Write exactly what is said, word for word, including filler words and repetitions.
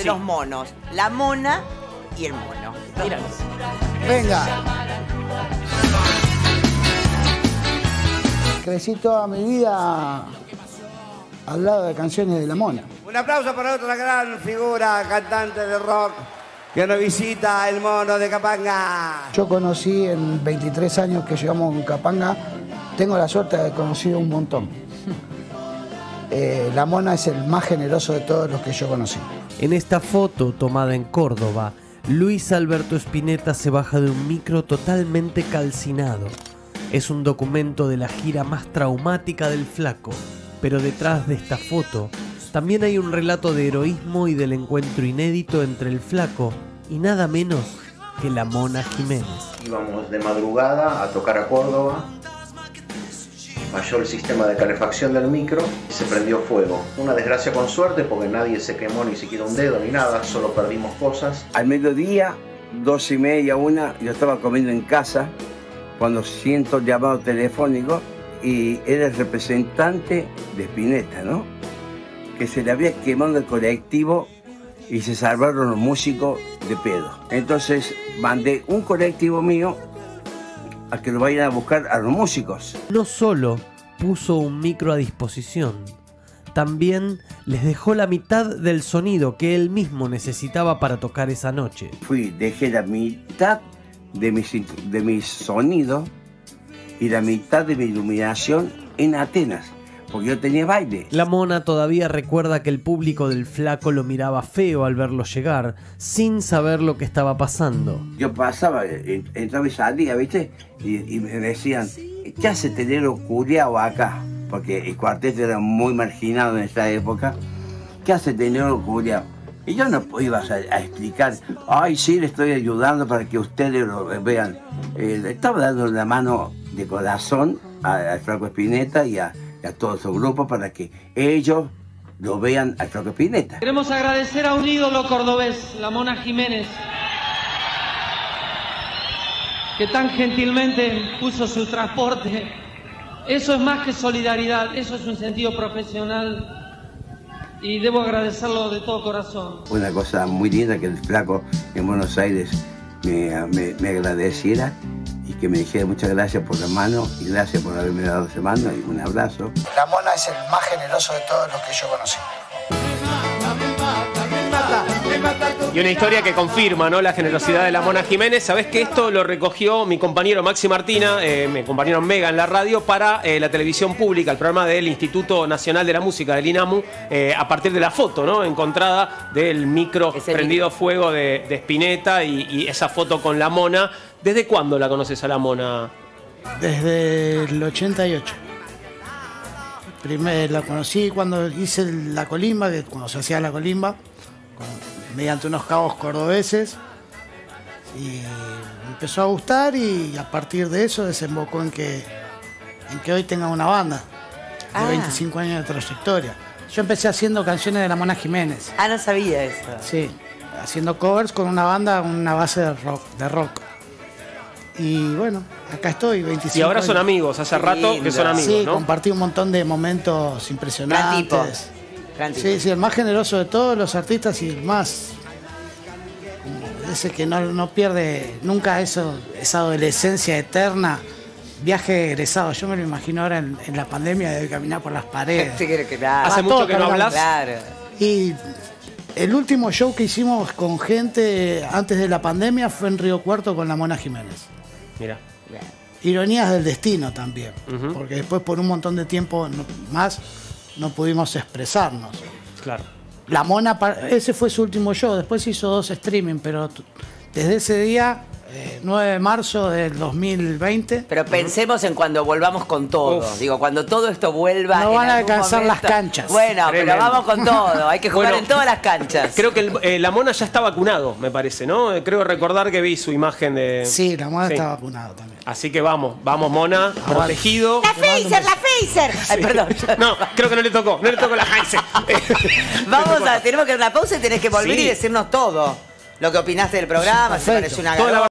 sí. los monos. La mona y el mono. Mira. Venga. Crecí toda mi vida al lado de canciones de la mona. Un aplauso para otra gran figura, cantante de rock, que nos visita, el mono de Capanga. Yo conocí en veintitrés años que llevamos en Capanga, tengo la suerte de haber conocido un montón. Eh, la mona es el más generoso de todos los que yo conocí. En esta foto tomada en Córdoba, Luis Alberto Spinetta se baja de un micro totalmente calcinado. Es un documento de la gira más traumática del Flaco, pero detrás de esta foto también hay un relato de heroísmo y del encuentro inédito entre el Flaco y nada menos que la Mona Jiménez. Íbamos de madrugada a tocar a Córdoba, falló el sistema de calefacción del micro y se prendió fuego. Una desgracia con suerte porque nadie se quemó ni siquiera un dedo ni nada, solo perdimos cosas. Al mediodía, dos y media, una, yo estaba comiendo en casa cuando siento el llamado telefónico y era el representante de Spinetta, ¿no? Que se le había quemado el colectivo y se salvaron los músicos de pedo. Entonces mandé un colectivo mío a que lo vayan a buscar a los músicos. No solo puso un micro a disposición, también les dejó la mitad del sonido que él mismo necesitaba para tocar esa noche. Fui, dejé la mitad de mi, de mi sonido y la mitad de mi iluminación en Atenas, porque yo tenía baile. La Mona todavía recuerda que el público del Flaco lo miraba feo al verlo llegar, sin saber lo que estaba pasando. Yo pasaba, entraba y salía, ¿viste? Y, y me decían, ¿qué hace Tenero culiao acá? Porque el cuarteto era muy marginado en esa época. ¿Qué hace Tenero culiao? Y yo no iba a, a explicar, ay, sí, le estoy ayudando para que ustedes lo vean. Eh, le estaba dando una mano de corazón al Flaco Spinetta y a, y a todo su grupo para que ellos lo vean al Flaco Spinetta. Queremos agradecer a un ídolo cordobés, la Mona Jiménez, que tan gentilmente puso su transporte. Eso es más que solidaridad, eso es un sentido profesional. Y debo agradecerlo de todo corazón. Una cosa muy linda que el Flaco en Buenos Aires me, me, me agradeciera y que me dijera muchas gracias por la mano y gracias por haberme dado esa mano y un abrazo. La mona es el más generoso de todos los que yo conocí. Y una historia que confirma, ¿no?, la generosidad de la Mona Jiménez. Sabés que esto lo recogió mi compañero Maxi Martina, eh, mi compañero Mega en la radio, para eh, la televisión pública, el programa del Instituto Nacional de la Música, del INAMU, eh, a partir de la foto, ¿no?, encontrada del micro prendido fuego de, de Spinetta y, y esa foto con la Mona. ¿Desde cuándo la conoces a la Mona? Desde el ochenta y ocho. Primero la conocí cuando hice la colimba, que cuando se hacía la colimba, mediante unos cabos cordobeses, y me empezó a gustar y a partir de eso desembocó en que, en que hoy tenga una banda de ah. veinticinco años de trayectoria. Yo empecé haciendo canciones de la Mona Jiménez. Ah, no sabía eso. Sí, haciendo covers con una banda, una base de rock. De rock. Y bueno, acá estoy, veinticinco Y ahora son años. amigos, hace rato que son amigos, sí, ¿no? compartí un montón de momentos impresionantes. Gran tipo. Gran tipo. Sí, sí, el más generoso de todos los artistas y el más... Ese que no, no pierde nunca eso, esa adolescencia eterna. Viaje egresado, yo me lo imagino ahora en, en la pandemia de caminar por las paredes. Sí, claro. Hace mucho que no hablas. Claro. Y el último show que hicimos con gente antes de la pandemia fue en Río Cuarto con la Mona Jiménez. Mira. Ironías del destino también, Uh-huh. porque después por un montón de tiempo no- más no pudimos expresarnos. Claro. La Mona, pa- ese fue su último show, después hizo dos streaming, pero t- desde ese día, eh, nueve de marzo del dos mil veinte... Pero pensemos en cuando volvamos con todo. Uf. Digo, cuando todo esto vuelva. No en van a algún alcanzar momento. las canchas. Bueno, Tremendo. pero vamos con todo. Hay que jugar Bueno, en todas las canchas. Creo que el, eh, la Mona ya está vacunado, me parece, ¿no? Eh, Creo recordar que vi su imagen de... Sí, la Mona Sí. está vacunada también. Así que vamos, vamos Mona, protegido. ¡La Phaser, la Phaser! Ay, perdón. No, creo que no le tocó, no le tocó la Heise. Vamos a, tenemos que dar una pausa y tenés que volver Sí. y decirnos todo. Lo que opinaste del programa, si Perfecto. pareció una Toda la garota.